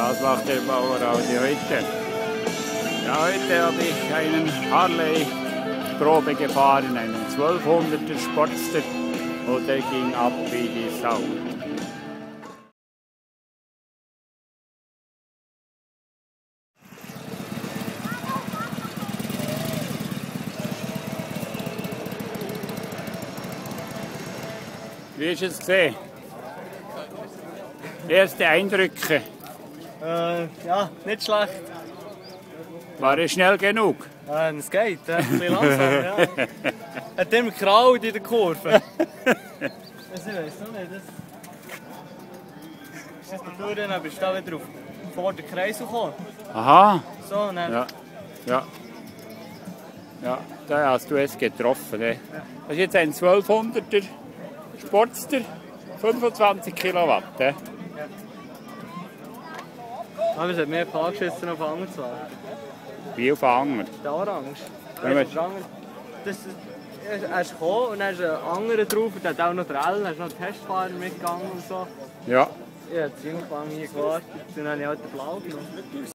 Das macht der Bauer auch heute. Ja, heute habe ich einen Harley Probe gefahren, einen 1200er Sportster, und der ging ab wie die Sau. Wie hast du es gesehen? Erste Eindrücke. Ja, nicht schlecht. War es schnell genug? Es geht, ein bisschen langsam, ja. Hat immer gekraut in der Kurve. Ich weiß noch nicht, das dann bist du da wieder vor den Kreis gekommen. Aha. So, und dann... Ja, da hast du es getroffen. Ne? Das ist jetzt ein 1200er Sportster, 25 Kilowatt. Ne? Aber es hat mehr angeschissen auf Anger zu fahren. Wie auf Anger? Der Orange. Er ist gekommen und dann ist ein anderer drauf, der hat auch noch den L, dann ist noch ein Testfahrer mitgegangen und so. Ja. Ich habe ziemlich lange hier gewartet, dann habe ich halt den Blau genommen.